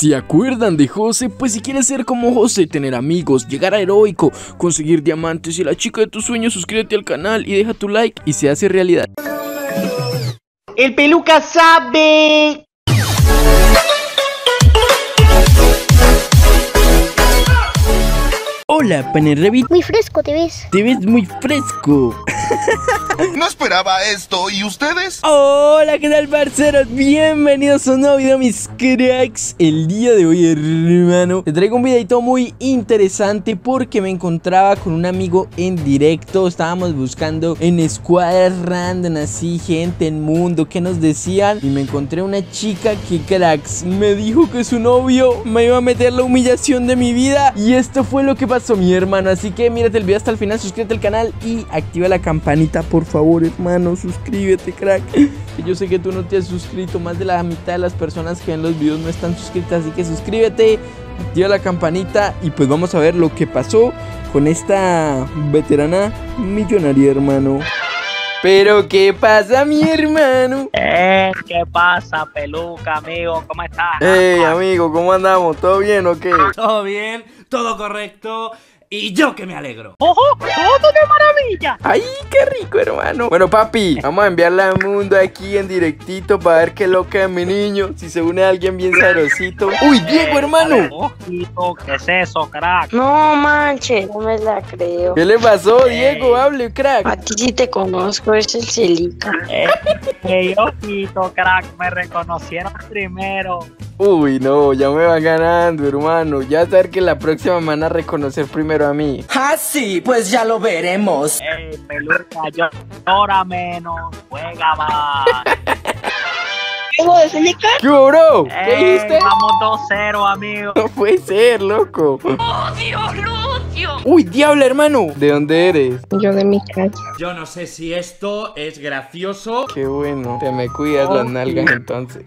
¿Se acuerdan de José? Pues si quieres ser como José, tener amigos, llegar a heroico, conseguir diamantes y la chica de tus sueños, suscríbete al canal y deja tu like y se hace realidad. ¡El peluca sabe! Hola, Panerrevit. Muy fresco te ves. Te ves muy fresco. No esperaba esto, ¿y ustedes? Hola, ¿qué tal, parceros? Bienvenidos a un nuevo video, mis cracks. El día de hoy, hermano, te traigo un videito muy interesante porque me encontraba con un amigo en directo. Estábamos buscando en escuadras random, así, gente en mundo, que nos decían. Y me encontré una chica que, cracks, me dijo que su novio me iba a meter la humillación de mi vida. Y esto fue lo que pasó, mi hermano. Así que mírate el video hasta el final, suscríbete al canal y activa la campanita, por favor, hermano. Suscríbete, crack. Yo sé que tú no te has suscrito. Más de la mitad de las personas que ven los videos no están suscritas, así que suscríbete, activa la campanita y pues vamos a ver lo que pasó con esta veterana millonaria, hermano. Pero ¿qué pasa, mi hermano? ¿Qué pasa, peluca, amigo? ¿Cómo estás? Hey, amigo, ¿cómo andamos? ¿Todo bien o qué? Todo bien, todo correcto. Y yo que me alegro. ¡Ojo! ¡Todo de maravilla! ¡Ay, qué rico, hermano! Bueno, papi, vamos a enviarla al mundo aquí en directito para ver qué loca es mi niño. Si se une a alguien bien sabrosito. ¡Uy, Diego, hermano! Ojito, ¿qué es eso, crack? No manches, no me la creo. ¿Qué le pasó, Diego? Hable, crack. A ti sí te conozco, es el Celica. Ojito, crack, me reconocieron primero. Uy, no, ya me va ganando, hermano. Ya saber que la próxima me van a reconocer primero a mí. Ah, sí, pues ya lo veremos. Peluca, llora menos, juega más. ¿Tengo de Celica? ¿Qué hubo, bro? ¿Qué dijiste? Vamos 2-0, amigo. No puede ser, loco. ¡Oh, Dios, Lucio! Uy, diablo, hermano. ¿De dónde eres? Yo de mi casa. Yo no sé si esto es gracioso. Qué bueno. Te me cuidas las nalgas entonces.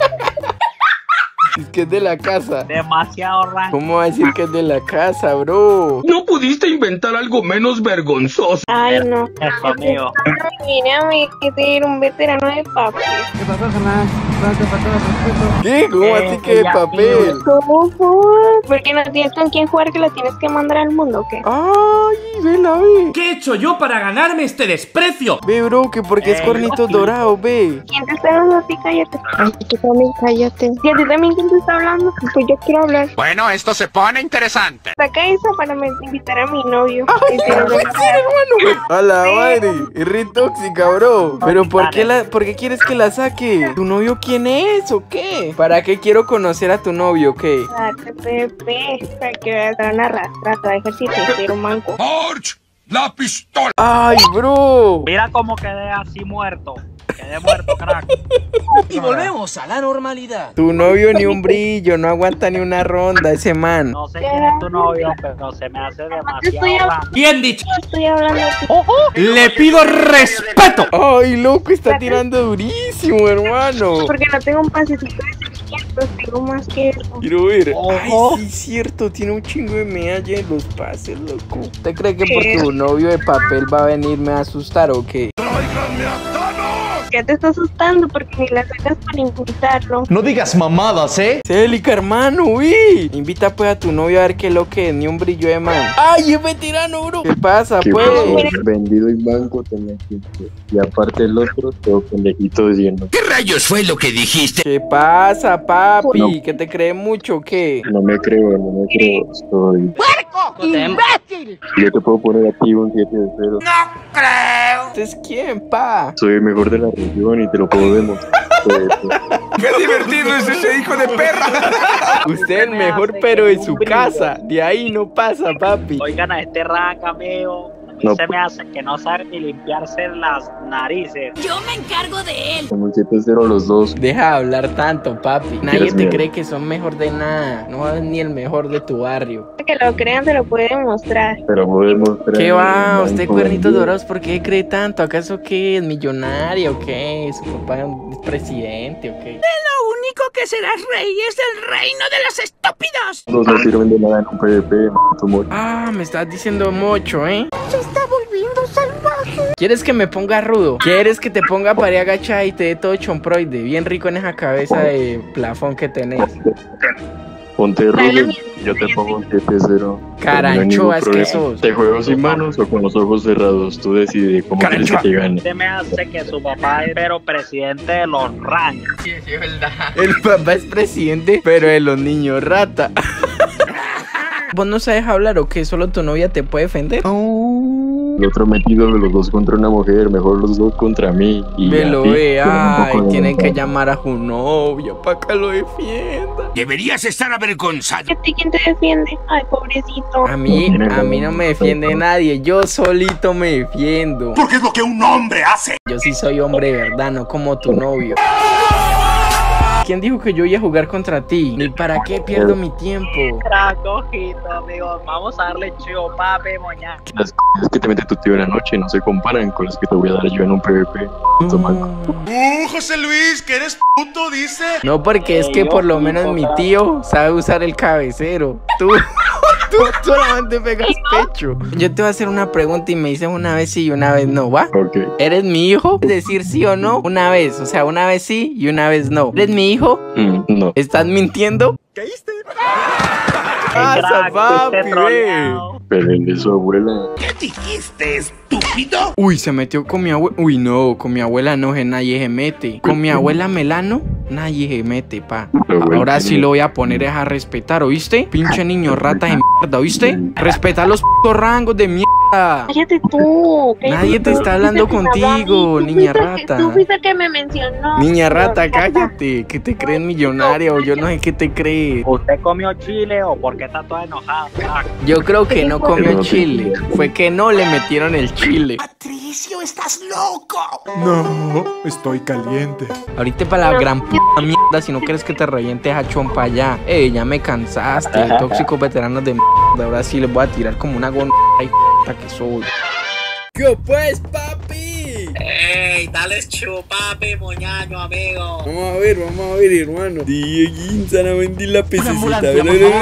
Es que es de la casa. Demasiado rango. ¿Cómo va a decir que es de la casa, bro? ¿No pudiste inventar algo menos vergonzoso? Ay, no. Eso, amigo. Mírame, que te era un veterano de papel. ¿Qué? ¿Cómo así que de papel? ¿Cómo? Porque no tienes con quién jugar, que la tienes que mandar al mundo, ¿o qué? Ay, vela, ve. ¿Qué he hecho yo para ganarme este desprecio? Ve, bro, que porque es cornitos dorados, ve. ¿Quién te está hablando a ti? Cállate. Ay, tú también cállate. Y a ti también, ¿quién te está hablando? Pues yo quiero hablar. Bueno, esto se pone interesante. Saca eso para invitar a mi novio. Ay, hermano. A la madre. Es re tóxica, bro. Pero ¿por qué quieres que la saque? ¿Tu novio quién es o qué? ¿Para qué quiero conocer a tu novio o qué? Date, Pepe, para que veas a una rastra, te va a dejar si te quiero manco. ¡George! ¡La pistola! Ay, bro. Mira cómo quedé así muerto. Quedé muerto, crack. Y volvemos a la normalidad. Tu novio ni un brillo, no aguanta ni una ronda ese man. No sé quién es tu novio, pero se me hace demasiado rango. Bien dicho. Yo estoy hablando a ti. Le pido respeto. Ay, loco, está tirando durísimo, hermano. Porque no tengo un pasecito de sentimientos, tengo más que eso. Quiero ver. Ojo. Ay, sí, cierto, tiene un chingo de medalla en los pases, loco. ¿Usted cree que por tu novio de papel va a venirme a asustar o qué? ¿Qué te está asustando? Porque ni la sacas para invitarlo. No digas mamadas, ¿eh? Célica, hermano, uy. Invita pues a tu novio a ver qué es lo que es, ni un brillo de man. ¡Ay, es veterano, bro! ¿Qué pasa, pues? Vendido en banco tenía 15. Y aparte el otro, todo pendejito diciendo: ¿Qué rayos fue lo que dijiste? ¿Qué pasa, papi? ¿Que te cree mucho o qué? no me creo, estoy... ¡Puerco! ¡Imbécil! Yo te puedo poner aquí un 7 de 0. ¿Usted es quién, pa? Soy el mejor de la región y te lo puedo demostrar. ¡Qué divertido es ese hijo de perra! Usted es el mejor, pero de su casa. De ahí no pasa, papi. Oigan a este rank, amigo. No. Se me hace que no sabe ni limpiarse las narices. Yo me encargo de él. Somos 7-0 los dos. Deja de hablar tanto, papi. Nadie Dios te mío. cree que son mejor de nada. No es ni el mejor de tu barrio. Que lo crean, te lo puede demostrar. Pero puedo demostrar. ¿Qué va? en ¿Usted banco cuernitos vendido. dorados? ¿Por qué cree tanto? ¿Acaso qué? ¿Es millonario o qué? ¿Su papá es presidente o qué? Lo único que serás rey es el reino de los estúpidos. No sirven de nada en un PvP, tu amor. Ah, me estás diciendo mucho, ¿eh? Se está volviendo salvaje. ¿Quieres que me ponga rudo? ¿Quieres que te ponga pared agachada y te dé todo chomproide? Bien rico en esa cabeza de plafón que tenés. Ponte rudo, yo te pongo un 7-0. Caranchoa, es que sos. ¿Te juego sin manos o con los ojos cerrados? Tú decides cómo quieres que gane. Usted me hace que su papá es pero presidente de los Rangers. El papá es presidente, pero de los niños rata. ¿Vos no sabes hablar o qué? ¿Solo tu novia te puede defender? El otro metido de los dos contra una mujer, mejor los dos contra mí. Y me lo a ti, ve, con un poco ay, de tienen que ventaja. llamar a su novia para que lo defienda. Deberías estar avergonzado. ¿Quién te defiende? Ay, pobrecito. A mí no me defiende nadie, yo solito me defiendo. Porque es lo que un hombre hace. Yo sí soy hombre de verdad, no como tu novio. ¿Quién dijo que yo iba a jugar contra ti? ¿Ni para qué pierdo mi tiempo? Tracojito, amigo. Vamos a darle chivo, papi, mañana. Las cosas que te mete tu tío en la noche no se comparan con las que te voy a dar yo en un PvP. Toma. José Luis, que eres puto, dice. No, porque es que por lo menos mi tío sabe usar el cabecero. Tú solamente pegas pecho. Yo te voy a hacer una pregunta y me dices una vez sí y una vez no, ¿va? Ok. ¿Eres mi hijo? Es decir sí o no una vez. O sea, una vez sí y una vez no. ¿Eres mi hijo? No. ¿Estás mintiendo? ¿Caíste? ¡Pasa, papi, ve! Pero el de su abuela. ¿Qué dijiste, estúpido? Uy, se metió con mi abuela. Uy, no, con mi abuela no, que nadie se mete. Con mi abuela Melano, nadie se mete, pa. Ahora sí lo voy a poner a respetar, ¿oíste? Pinche niño rata de mierda, ¿oíste? Respeta los putos rangos de mierda. Cállate tú. Nadie te está hablando contigo, niña rata. Tú fuiste el que me mencionó. Niña rata, cállate. ¿Que te crees millonaria o yo no sé qué te crees? ¿Usted comió chile o por qué está toda enojada? Yo creo que no comió chile. Fue que no le metieron el chile. Patricio, estás loco. No, estoy caliente. Ahorita para la gran puta mierda, si no quieres que te reviente esa chompa allá. Ya me cansaste, tóxicos veteranos de mierda. Ahora sí les voy a tirar como una gona que soy. ¿Qué pues, papi? ¡Ey, dale chupapi, moñaño, amigo! Vamos a ver, hermano. Dieguín, sana vendí la pececita. ¡Uy,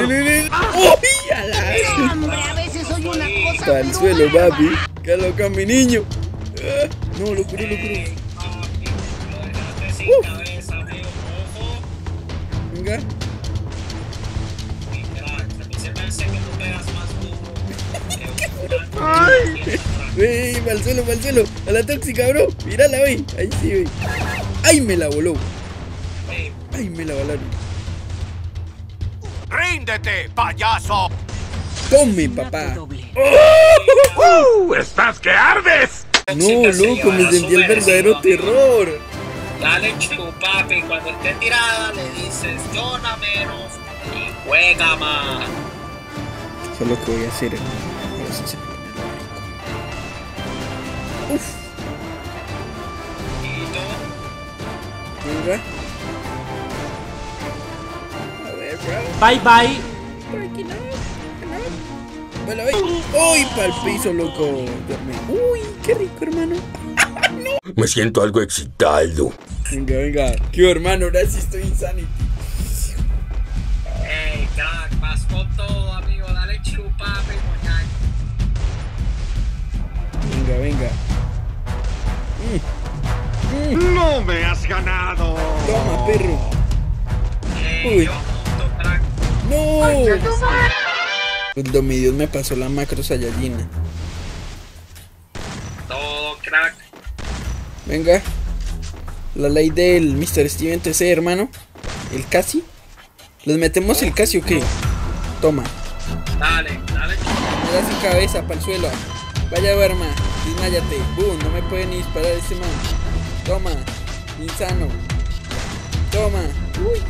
a la! Hombre, a veces soy una cosa. Para el suelo, papi. ¡Qué loca, mi niño! No, lo curó. Venga. Ey, para el suelo, a la tóxica, bro. Mírala, ve. Ahí sí, ve. ¡Ay, me la voló! ¡Ay, me la volaron! ¡Ríndete, payaso! ¡Tome, papá! ¡Estás que ardes! No, loco, me sentí el verdadero terror. Dale chupapi, cuando esté tirada le dices llora menos y juega más. Eso es lo que voy a hacer, hermano. A ver si se pone rico. Uf. Venga. A ver, bro. Bye, bye. Por aquí no. Bueno, ve. ¡Uy, pa'l piso, loco! Duerme. ¡Uy, qué rico, hermano! Me siento algo excitado. Venga. ¿Qué, hermano? Ahora sí estoy insanity. Ey, crack, vas con todo, amigo. Dale chupapi, moñaño. Venga. ¡No me has ganado! Toma, perro. Ey, Uy. yo monto, crack. ¡No! El Domidios me pasó la macro Saiyajina. Todo, crack. Venga. La ley del Mr. Steven TC, hermano. El casi. ¿Les metemos el casi o qué? Toma. Dale Me da su cabeza para el suelo. Vaya, Berma. Desmáyate. Boom, no me puede ni disparar este man. Toma. Insano. Toma. Uy,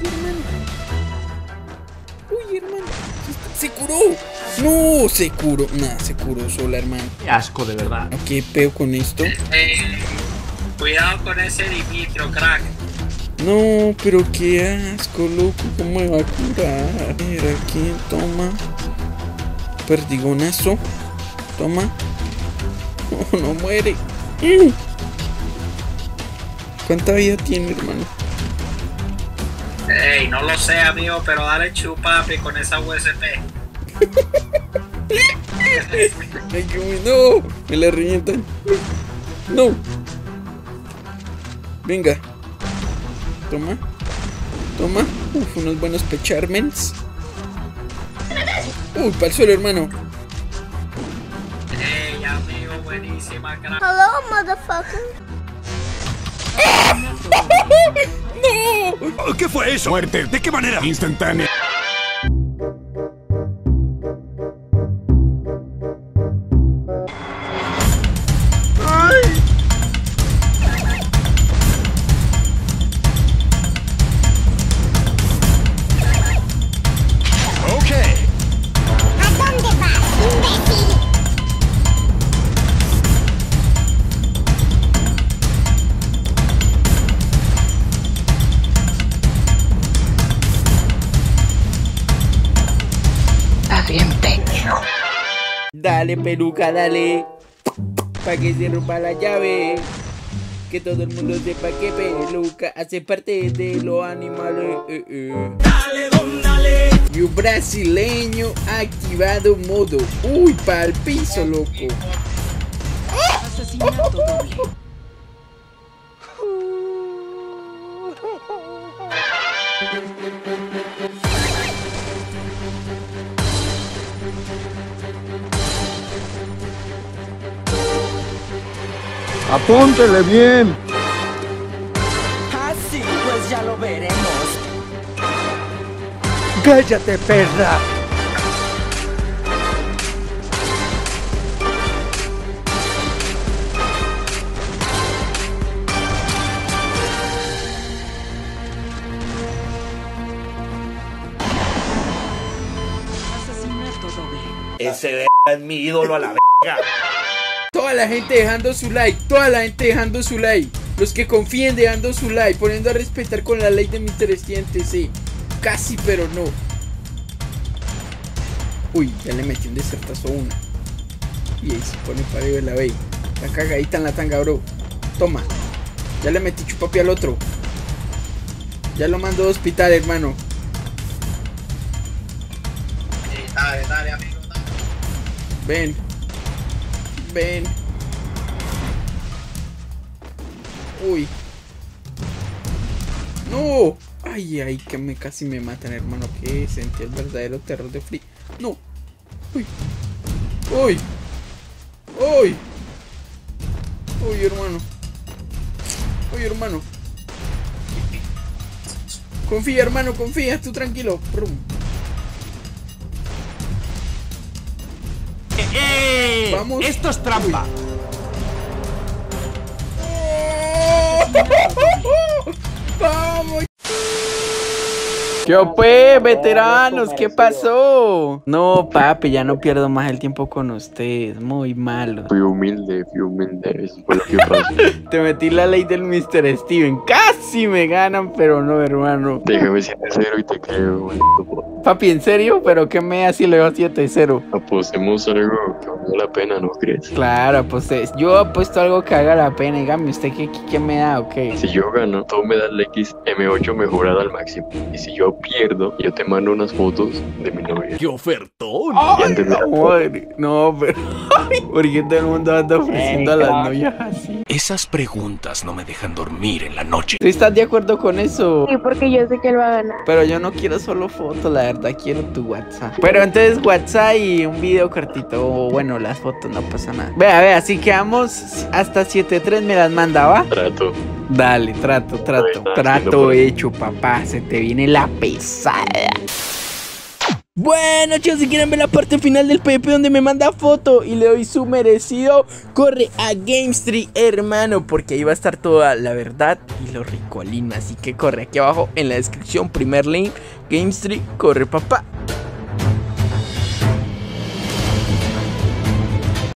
hermano. Se curó. No, se curó. Nah, se curó sola, hermano. Qué asco, de verdad. ¿Qué peo con esto? Cuidado con ese Dimitrio, crack. No, pero qué asco, loco. ¿Cómo me va a curar? Mira aquí, toma. Perdigonazo. Toma. No muere. ¿Cuánta vida tiene, hermano? Ey, no lo sé, amigo, pero dale chupapi con esa USP. Ay, no, me la revientan. No. Venga. Toma. Toma. Uf, unos buenos pecharments. Uy, pa'l suelo, hermano. Ey, amigo, buenísima, crack. Hello, motherfucker. ¡No! ¿Qué fue eso? Muerte. ¿De qué manera? Instantánea. Dale, peluca, dale. Pa' que se rompa la llave. Que todo el mundo sepa que peluca hace parte de los animales. Dale, don, dale. Y un brasileño activado modo. Uy, pa'l piso, loco. Asesinato doble. Apúntele bien. Así pues ya lo veremos. ¡Cállate, perra! Asesinato doble. Ese es mi ídolo a la verga. Toda la gente dejando su like, toda la gente dejando su like. Los que confíen dejando su like, poniendo a respetar con la ley de Mr. Estudiante, sí. Casi, pero no. Uy, ya le metí un desertazo a una. Y ahí se pone para arriba la B. La cagadita en la tanga, bro. Toma. Ya le metí chupapi al otro. Ya lo mando a hospital, hermano. Sí, dale, dale, amigo, dale. Ven. Ven. Uy. No. Ay, ay, que casi me matan, hermano. Que sentí el verdadero terror de Free. No. Uy. Uy. Uy. Uy, hermano. Uy, hermano. Confía, hermano, confía. Tú tranquilo. Brum. Vamos. Esto es trampa. Vamos. ¿Qué pues, veteranos? ¿Qué pasó? No, papi, ya no pierdo más el tiempo con ustedes. Muy malo. Fui humilde, eso fue lo que pasó. Te metí la ley del Mr. Steven. Casi me ganan, pero no, hermano. Déjame 7-0 y te creo, güey. Papi, ¿en serio? ¿Pero qué me hace si le dejo 7-0? Apostemos algo que valga la pena, ¿no crees? Claro, aposté. Yo apuesto algo que haga la pena. Dígame, ¿usted qué me da o qué? Si yo gano, tú me das la XM8 mejorada al máximo. Y si yo pierdo, yo te mando unas fotos de mi novia. ¡Qué ofertón! Ay, no, pero... ¿Por qué todo el mundo anda ofreciendo a las novias así? Esas preguntas no me dejan dormir en la noche. ¿Tú estás de acuerdo con eso? Sí, porque yo sé que él va a ganar. Pero yo no quiero solo fotos, la verdad, quiero tu WhatsApp. Pero entonces WhatsApp y un video cortito. O bueno, las fotos no pasa nada. Vea, así quedamos hasta 7-3 me las mandaba. Trato. Dale, trato hecho, papá. Se te viene la pesada. Bueno, chicos, si quieren ver la parte final del PvP donde me manda foto y le doy su merecido, corre a GameStreet, hermano, porque ahí va a estar toda la verdad y lo ricolino. Así que corre aquí abajo en la descripción, primer link, GameStreet, corre, papá.